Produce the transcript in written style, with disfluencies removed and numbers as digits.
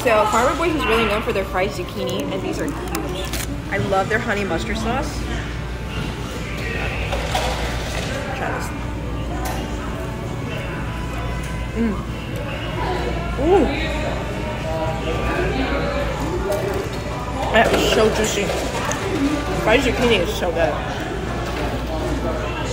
So Farmer Boys is really known for their fried zucchini, and these are huge. I love their honey mustard sauce. Try this. Ooh. That is so juicy. Fried zucchini is so good.